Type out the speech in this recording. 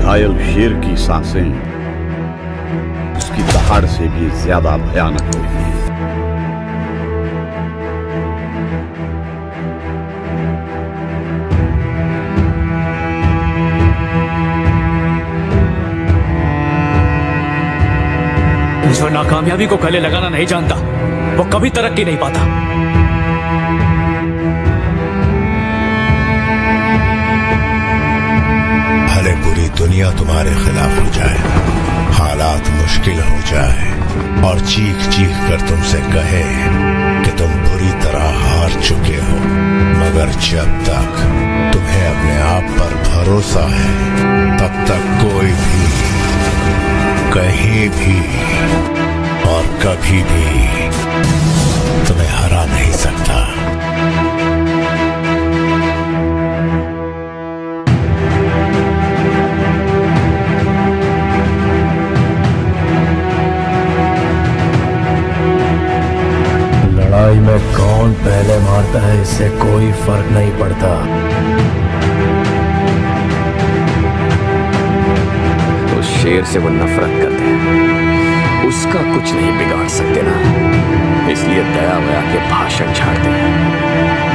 घायल शेर की सांसें उसकी दहाड़ से भी ज्यादा भयानक होती हैं। जो नाकामयाबी को गले लगाना नहीं जानता वो कभी तरक्की नहीं पाता। भले पूरी दुनिया तुम्हारे खिलाफ हो जाए, हालात मुश्किल हो जाए और चीख चीख कर तुमसे कहे कि तुम बुरी तरह हार चुके हो, मगर जब तक तुम्हें अपने आप पर भरोसा है तब तक कोई भी कहीं भी और कभी भी तुम्हें हरा नहीं सकता। लड़ाई में कौन पहले मारता है इससे कोई फर्क नहीं पड़ता। उस शेर से वो नफरत करते हैं, उसका कुछ नहीं बिगाड़ सकते ना, इसलिए दया वया के भाषण झाड़ते हैं।